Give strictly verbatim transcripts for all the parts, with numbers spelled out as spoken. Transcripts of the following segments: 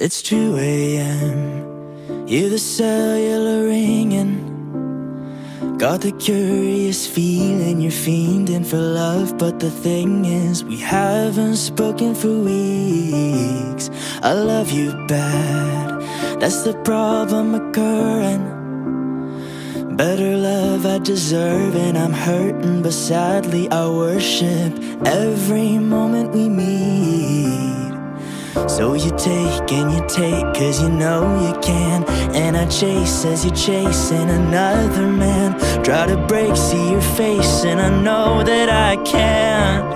It's two A M Hear the cellular ringin'. Got the curious feeling you're fiendin' for love, but the thing is, we haven't spoken for weeks. I love you bad, that's the problem occurring. Better love I deserve and I'm hurtin', but sadly I worship every moment we meet. So you take and you take cause you know you can, and I chase as you're chasing another man. Try to break, see your face, and I know that I can't.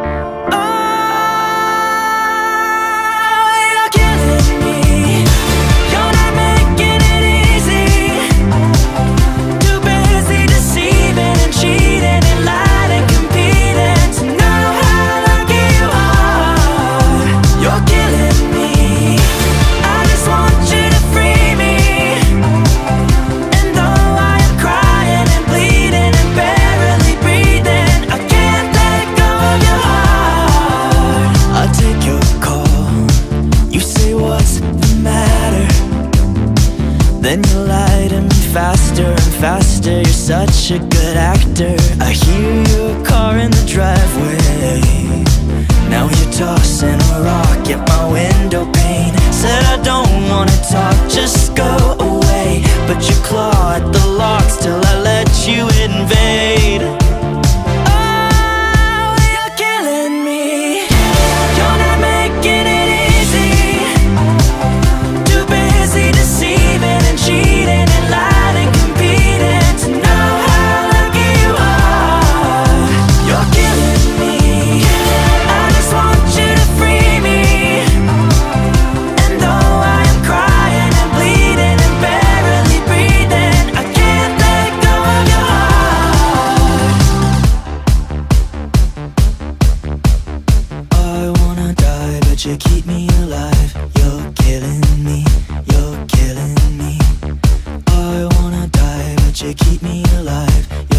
Then you lie to me faster and faster. You're such a good actor. I hear your car in the driveway. Now you're tossing a rock at my window pane. Said I don't wanna talk, just go away, but you claw at the locks till I let you invade. Oh, you're killing me. You're not making it easy. Too busy deceiving and cheating and lying and competing to know how lucky you are. You're killing me. I just want you to free me. And though I am crying and bleeding and barely breathing, I can't let go of your heart. I wanna die, but you keep me alive. You're killing me. You're killing me. I wanna die, but you keep me alive.